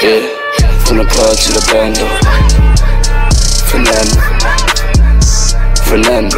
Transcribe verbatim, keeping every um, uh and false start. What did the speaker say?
Yeah, from the club to the bando. Fernando, Fernando.